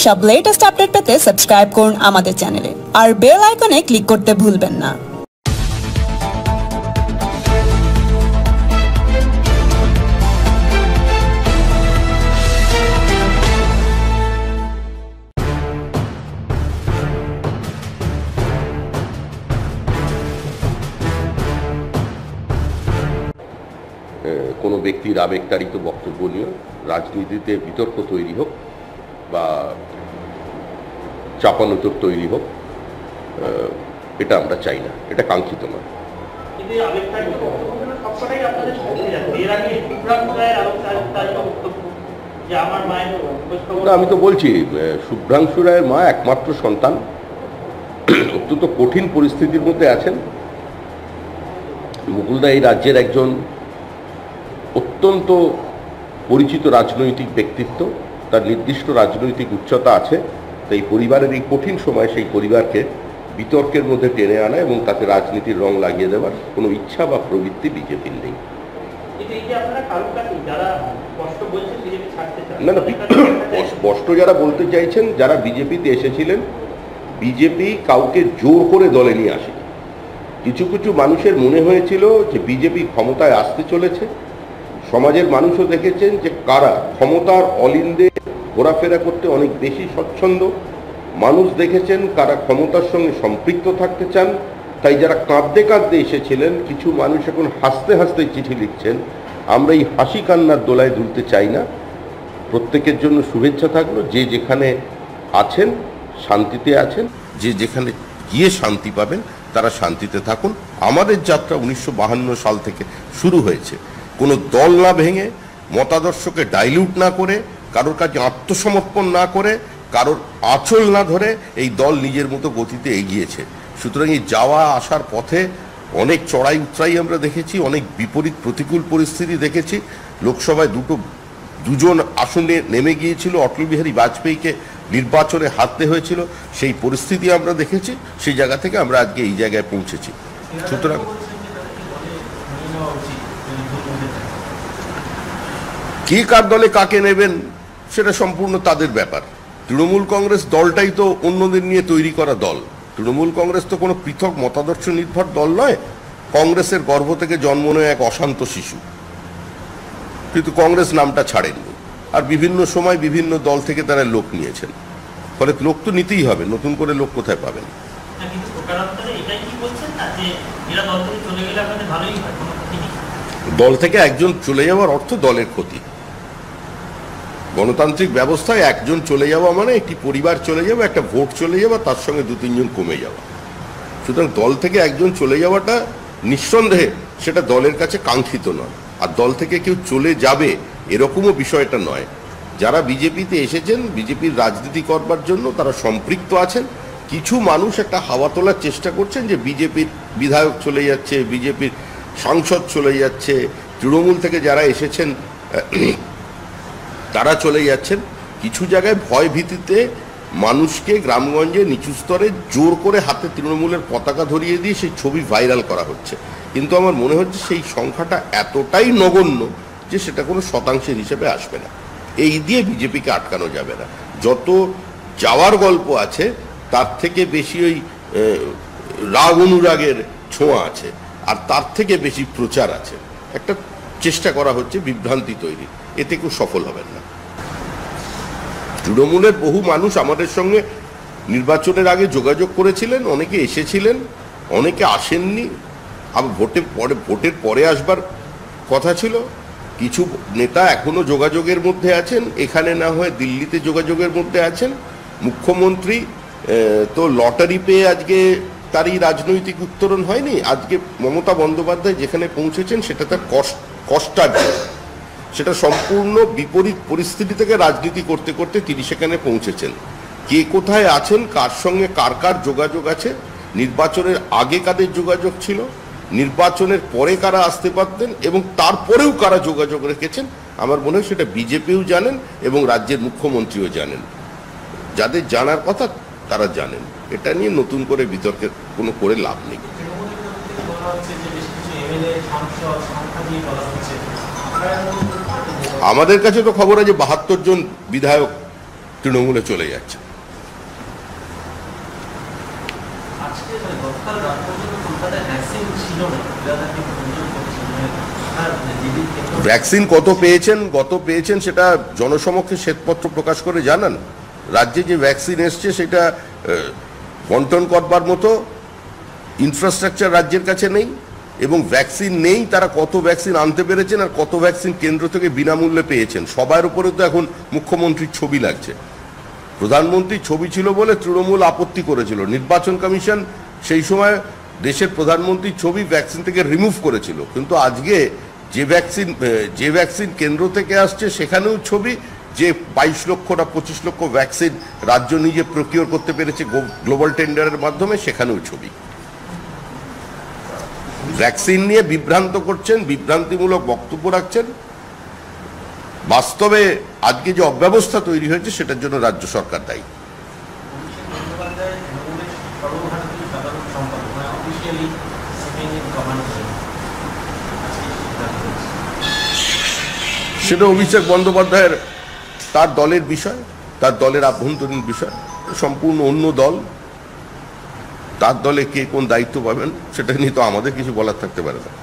সব latest update পেতে subscribe করুন আমাদের চ্যানেলে আর বেল আইকনে ক্লিক করতে ভুলবেন না। কোনো ব্যক্তির আবেগতাড়িত বক্তব্য নিয়ে রাজনীতিতে বিতর্ক তৈরি হোক বা চাপানোতর তৈরি হোক, এটা আমরা চাই না, এটা কাঙ্ক্ষিত নয়। আমি তো বলছি, শুভ্রাংশু রায়ের মা একমাত্র সন্তান, অত্যন্ত কঠিন পরিস্থিতির মধ্যে আছেন। মুকুলদা এই রাজ্যের একজন অত্যন্ত পরিচিত রাজনৈতিক ব্যক্তিত্ব, তার নির্দিষ্ট রাজনৈতিক উচ্চতা আছে। তাই পরিবারের এই কঠিন সময় সেই পরিবারকে বিতর্কের মধ্যে টেনে আনা এবং তাতে রাজনীতির রং লাগিয়ে দেওয়ার কোনো ইচ্ছা বা প্রবৃত্তি বিজেপির নেই। না না, স্পষ্ট যারা বলতে চাইছেন, যারা বিজেপিতে এসেছিলেন, বিজেপি কাউকে জোর করে দলে নিয়ে আসে। কিছু কিছু মানুষের মনে হয়েছিল যে বিজেপি ক্ষমতায় আসতে চলেছে। সমাজের মানুষও দেখেছেন যে কারা ক্ষমতার অলিন্দে ঘোরাফেরা করতে অনেক বেশি স্বচ্ছন্দ। মানুষ দেখেছেন কারা ক্ষমতার সঙ্গে সম্পৃক্ত থাকতে চান। তাই যারা কাঁদতে কাঁদতে এসেছিলেন, কিছু মানুষ এখন হাসতে হাসতে চিঠি লিখছেন। আমরা এই হাসি কান্নার দোলায় দুলতে চাই না। প্রত্যেকের জন্য শুভেচ্ছা থাকলো। যে যেখানে আছেন শান্তিতে আছেন, যে যেখানে গিয়ে শান্তি পাবেন তারা শান্তিতে থাকুন। আমাদের যাত্রা 1952 সাল থেকে শুরু হয়েছে। কোনো দল না ভেঙে, মতাদর্শকে ডাইলিউট না করে, কারোর কাছে আত্মসমর্পণ না করে, কারোর আঁচল না ধরে এই দল নিজের মতো গতিতে এগিয়েছে। সুতরাং এই যাওয়া আসার পথে অনেক চড়াই উতরাই আমরা দেখেছি, অনেক বিপরীত প্রতিকূল পরিস্থিতি দেখেছি। লোকসভায় দুজন আসনে নেমে গিয়েছিল, অটল বিহারী বাজপেয়ীকে নির্বাচনে হারতে হয়েছিল। সেই পরিস্থিতি আমরা দেখেছি। সেই জায়গা থেকে আমরা আজকে এই জায়গায় পৌঁছেছি। সুতরাং কে কার দলে কাকে নেবেন সেটা সম্পূর্ণ তাদের ব্যাপার। তৃণমূল কংগ্রেস দলটাই তো অন্যদের নিয়ে তৈরি করা দল। তৃণমূল কংগ্রেস তো কোনো পৃথক মতাদর্শ নির্ভর দল নয়। কংগ্রেসের গর্ভ থেকে জন্ম নেয় এক অশান্ত শিশু, কিন্তু কংগ্রেস নামটা ছাড়েননি। আর বিভিন্ন সময় বিভিন্ন দল থেকে তারা লোক নিয়েছেন। ফলে লোক তো নিতেই হবে, নতুন করে লোক কোথায় পাবেন? দল থেকে একজন চলে যাওয়ার অর্থ দলের ক্ষতি। গণতান্ত্রিক ব্যবস্থায় একজন চলে যাওয়া মানে একটি পরিবার চলে যাওয়া, একটা ভোট চলে যাওয়া, তার সঙ্গে 2-3 জন কমে যাওয়া। সুতরাং দল থেকে একজন চলে যাওয়াটা নিঃসন্দেহে সেটা দলের কাছে কাঙ্ক্ষিত নয়। আর দল থেকে কেউ চলে যাবে এরকমও বিষয়টা নয়। যারা বিজেপিতে এসেছেন বিজেপির রাজনীতি করবার জন্য, তারা সম্পৃক্ত আছেন। কিছু মানুষ একটা হাওয়া তোলার চেষ্টা করছেন যে বিজেপির বিধায়ক চলে যাচ্ছে, বিজেপির সাংসদ চলে যাচ্ছে, তৃণমূল থেকে যারা এসেছেন তারা চলে যাচ্ছেন। কিছু জায়গায় ভয় ভীতিতে মানুষকে গ্রামগঞ্জে নিচু স্তরে জোর করে হাতে তৃণমূলের পতাকা ধরিয়ে দিয়ে সেই ছবি ভাইরাল করা হচ্ছে। কিন্তু আমার মনে হচ্ছে সেই সংখ্যাটা এতটাই নগণ্য যে সেটা কোনো শতাংশের হিসেবে আসবে না। এই দিয়ে বিজেপিকে আটকানো যাবে না। যত যাওয়ার গল্প আছে তার থেকে বেশি ওই রাগ অনুরাগের ছোঁয়া আছে, আর তার থেকে বেশি প্রচার আছে। একটা চেষ্টা করা হচ্ছে বিভ্রান্তি তৈরি, এতে কেউ সফল হবেন না। তৃণমূলের বহু মানুষ আমাদের সঙ্গে নির্বাচনের আগে যোগাযোগ করেছিলেন, অনেকে এসেছিলেন, অনেকে আসেননি। আবার ভোটের পরে আসবার কথা ছিল। কিছু নেতা এখনো যোগাযোগের মধ্যে আছেন, এখানে না হয়ে দিল্লিতে যোগাযোগের মধ্যে আছেন। মুখ্যমন্ত্রী তো লটারি পেয়ে আজকে তারই রাজনৈতিক উত্তরণ হয়নি। আজকে মমতা বন্দ্যোপাধ্যায় যেখানে পৌঁছেছেন সেটা তার কষ্টার্জিত। সেটা সম্পূর্ণ বিপরীত পরিস্থিতি থেকে রাজনীতি করতে করতে তিনি সেখানে পৌঁছেছেন। কে কোথায় আছেন, কার সঙ্গে কার কার যোগাযোগ আছে, নির্বাচনের আগে কাদের যোগাযোগ ছিল, নির্বাচনের পরে কারা আসতে পারতেন এবং তারপরেও কারা যোগাযোগ রেখেছেন, আমার মনে হয় সেটা বিজেপিও জানেন এবং রাজ্যের মুখ্যমন্ত্রীও জানেন। যাদের জানার কথা তারা জানেন। এটা নিয়ে নতুন করে বিতর্কের কোনো করে লাভ নেই। আমাদের কাছে তো খবর আছে 72 জন বিধায়ক তৃণমূলে চলে যাচ্ছে। ভ্যাকসিন কত পেয়েছেন সেটা জনসমক্ষে শ্বেতপত্র প্রকাশ করে জানান। রাজ্যে যে ভ্যাকসিন এসছে সেটা বন্টন করবার মতো ইনফ্রাস্ট্রাকচার রাজ্যের কাছে নেই, এবং ভ্যাকসিন নেই তারা কত ভ্যাকসিন আনতে পেরেছেন আর কত ভ্যাকসিন কেন্দ্র থেকে বিনামূল্যে পেয়েছেন। সবার উপরে তো এখন মুখ্যমন্ত্রীর ছবি লাগছে। প্রধানমন্ত্রীর ছবি ছিল বলে তৃণমূল আপত্তি করেছিল, নির্বাচন কমিশন সেই সময় দেশের প্রধানমন্ত্রীর ছবি ভ্যাকসিন থেকে রিমুভ করেছিল, কিন্তু আজকে যে ভ্যাকসিন কেন্দ্র থেকে আসছে সেখানেও ছবি, যে 22 লক্ষ না 25 লক্ষ ভ্যাকসিন রাজ্য নিজে প্রকিওর করতে পেরেছে গ্লোবাল টেন্ডারের মাধ্যমে, সেখানেও ছবি। ভ্যাকসিন নিয়ে বিভ্রান্ত করছেন, বিভ্রান্তিমূলক বক্তব্য রাখছেন। বাস্তবে আজকে যে অব্যবস্থা তৈরি হয়েছে সেটার জন্য রাজ্য সরকার দায়ী। সেটা অভিষেক বন্দ্যোপাধ্যায়ের তার দলের বিষয়, তার দলের আভ্যন্তরীণ বিষয়, সম্পূর্ণ অন্য দল। তার দলে কে কোন দায়িত্ব পাবেন সেটা নিয়ে তো আমাদের কিছু বলার থাকতে পারে না।